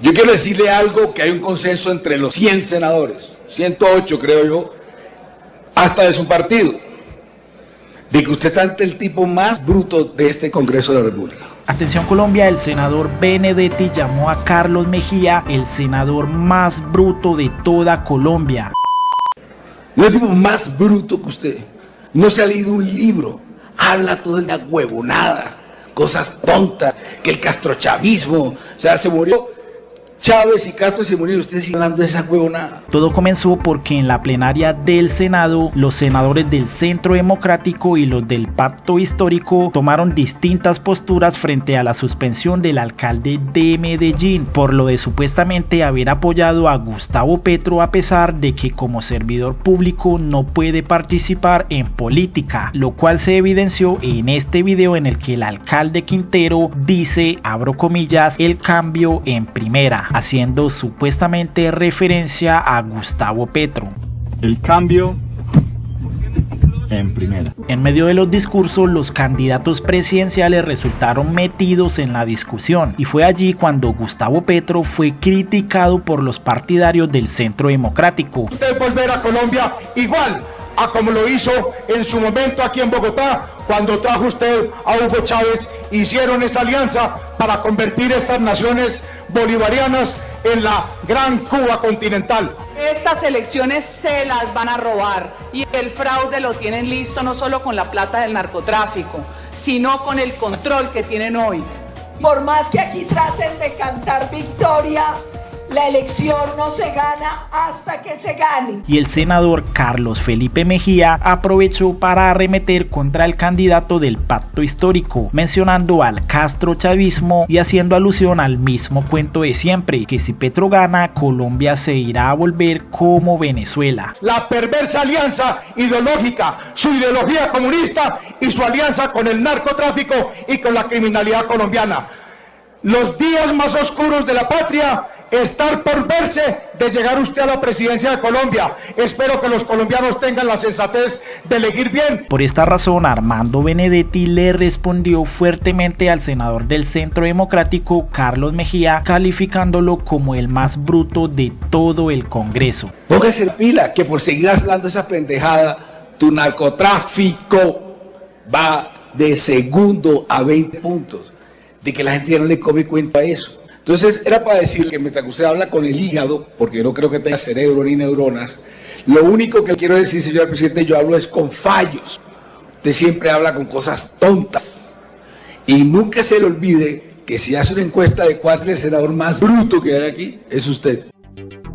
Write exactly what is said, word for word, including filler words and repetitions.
Yo quiero decirle algo, que hay un consenso entre los cien senadores, ciento ocho creo yo, hasta de su partido, de que usted está ante el tipo más bruto de este Congreso de la República. Atención Colombia, el senador Benedetti llamó a Carlos Mejía el senador más bruto de toda Colombia. No es el tipo más bruto que usted. No se ha leído un libro, habla todo el día huevonadas, cosas tontas, que el castrochavismo, o sea, se murió Chávez y Castro, se murieron, ustedes siguen hablando de esa huevonada. Todo comenzó porque en la plenaria del Senado, los senadores del Centro Democrático y los del Pacto Histórico tomaron distintas posturas frente a la suspensión del alcalde de Medellín por lo de supuestamente haber apoyado a Gustavo Petro a pesar de que como servidor público no puede participar en política, lo cual se evidenció en este video en el que el alcalde Quintero dice, abro comillas, el cambio en primera, haciendo supuestamente referencia a Gustavo Petro. El cambio en primera. En medio de los discursos, los candidatos presidenciales resultaron metidos en la discusión y fue allí cuando Gustavo Petro fue criticado por los partidarios del Centro Democrático. Usted volver a Colombia igual a como lo hizo en su momento aquí en Bogotá, cuando trajo usted a Hugo Chávez, hicieron esa alianza para convertir estas naciones bolivarianas en la gran Cuba continental. Estas elecciones se las van a robar y el fraude lo tienen listo no solo con la plata del narcotráfico, sino con el control que tienen hoy. Por más que aquí traten de cantar victoria, la elección no se gana hasta que se gane. Y el senador Carlos Felipe Mejía aprovechó para arremeter contra el candidato del Pacto Histórico, mencionando al castrochavismo y haciendo alusión al mismo cuento de siempre, que si Petro gana, Colombia se irá a volver como Venezuela. La perversa alianza ideológica, su ideología comunista y su alianza con el narcotráfico y con la criminalidad colombiana. Los días más oscuros de la patria estar por verse de llegar usted a la presidencia de Colombia. Espero que los colombianos tengan la sensatez de elegir bien. Por esta razón, Armando Benedetti le respondió fuertemente al senador del Centro Democrático, Carlos Mejía, calificándolo como el más bruto de todo el Congreso. Póngase el pila, que por seguir hablando esa pendejada, tu narcotráfico va de segundo a veinte puntos. De que la gente ya no le come cuenta a eso. Entonces era para decir que mientras que usted habla con el hígado, porque no creo que tenga cerebro ni neuronas, lo único que quiero decir, señor presidente, yo hablo es con fallos. Usted siempre habla con cosas tontas. Y nunca se le olvide que si hace una encuesta de cuál es el senador más bruto que hay aquí, es usted.